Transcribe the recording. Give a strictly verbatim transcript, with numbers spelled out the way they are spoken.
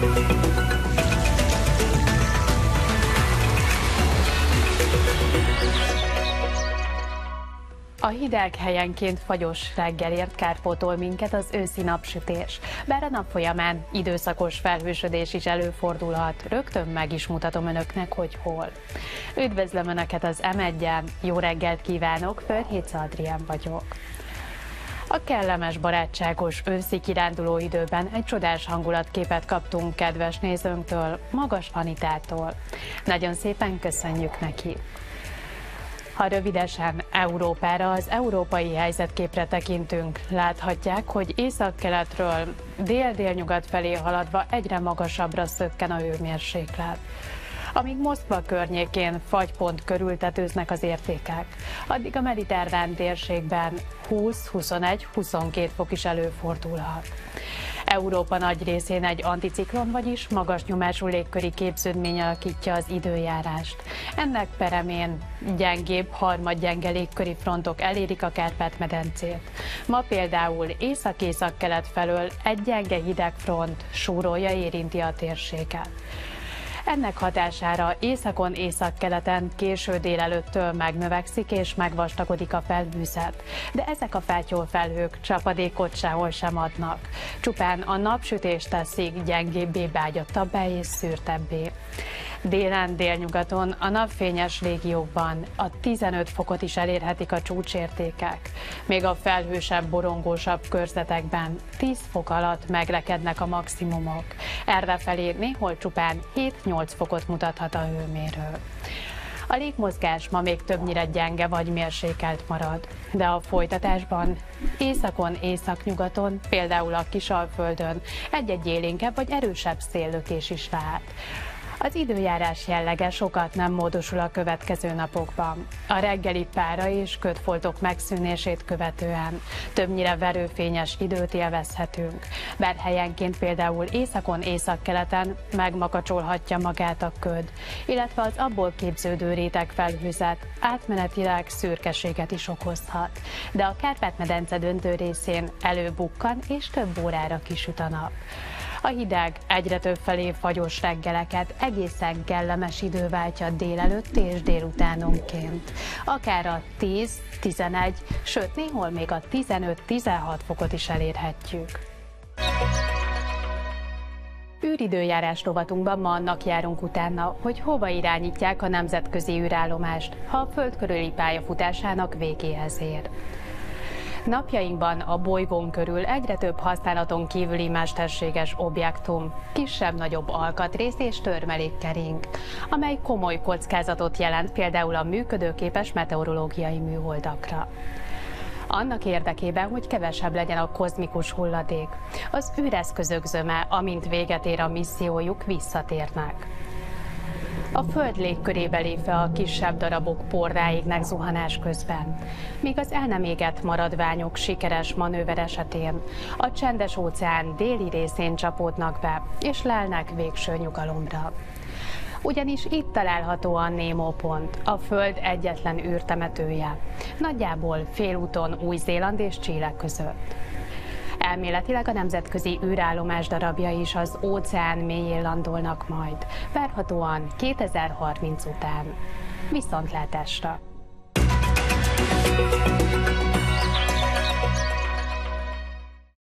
A hideg, helyenként fagyos reggelért kárpótol minket az őszi napsütés. Bár a nap folyamán időszakos felhősödés is előfordulhat, rögtön meg is mutatom önöknek, hogy hol. Üdvözlöm Önöket az em egyen, jó reggelt kívánok, Fölhécz Adrián vagyok. A kellemes, barátságos őszi kiránduló időben egy csodás hangulatképet kaptunk kedves nézőnktől, Magas Anitától. Nagyon szépen köszönjük neki! Ha rövidesen Európára, az európai helyzetképre tekintünk, láthatják, hogy északkeletről dél-délnyugat felé haladva egyre magasabbra szökken a hőmérséklet. Amíg Moszkva környékén fagypont körül tetőznek az értékek, addig a mediterrán térségben húsz, huszonegy, huszonkét fok is előfordulhat. Európa nagy részén egy anticiklon, vagyis magas nyomású légköri képződmény alakítja az időjárást. Ennek peremén gyengébb, harmadgyenge légköri frontok elérik a Kárpát-medencét. Ma például észak-északkelet felől egy gyenge hideg front súrolja érinti a térséget. Ennek hatására északon, északkeleten késő délelőttől megnövekszik és megvastagodik a felhőzet, de ezek a fátyolfelhők csapadékot sehol sem adnak. Csupán a napsütést teszik gyengébbé, beágyattabbá és szűrtebbé. Délen, délnyugaton, a napfényes régiókban a tizenöt fokot is elérhetik a csúcsértékek, még a felhősebb, borongósabb körzetekben tíz fok alatt megrekednek a maximumok. Errefelé néhol csupán hét-nyolc fokot mutathat a hőmérő. A légmozgás ma még többnyire gyenge vagy mérsékelt marad, de a folytatásban északon, északnyugaton, például a Kisalföldön egy-egy élénkebb vagy erősebb széllökés is lehet. Az időjárás jellege sokat nem módosul a következő napokban. A reggeli pára és ködfoltok megszűnését követően többnyire verőfényes időt élvezhetünk, bár helyenként például északon, északkeleten megmakacsolhatja magát a köd, illetve az abból képződő réteg felhőzet átmenetileg szürkeséget is okozhat, de a Kárpát-medence döntő részén előbukkan és több órára kisüt a nap. A hideg egyre több felé fagyos reggeleket egészen kellemes idő váltja délelőtt és délutánonként. Akár a tíz, tizenegy, sőt néhol még a tizenöt-tizenhat fokot is elérhetjük. Űridőjárás rovatunkban ma annak járunk utána, hogy hova irányítják a nemzetközi űrállomást, ha a Föld körüli pályafutásának végéhez ér. Napjainkban a bolygón körül egyre több használaton kívüli mesterséges objektum, kisebb-nagyobb alkatrész és törmelék kering, amely komoly kockázatot jelent például a működőképes meteorológiai műholdakra. Annak érdekében, hogy kevesebb legyen a kozmikus hulladék, az űreszközök zöme, amint véget ér a missziójuk, visszatérnek. A Föld légkörébe lépve a kisebb darabok porráignek zuhanás közben, míg az el nem égett maradványok sikeres manőver esetén a Csendes-óceán déli részén csapódnak be, és lelnek végső nyugalomra. Ugyanis itt található a Nemo pont, a Föld egyetlen űrtemetője, nagyjából félúton Új-Zéland és Chile között. Elméletileg a nemzetközi űrállomás darabjai is az óceán mélyén landolnak majd, várhatóan kétezer-harminc után. Viszontlátásra!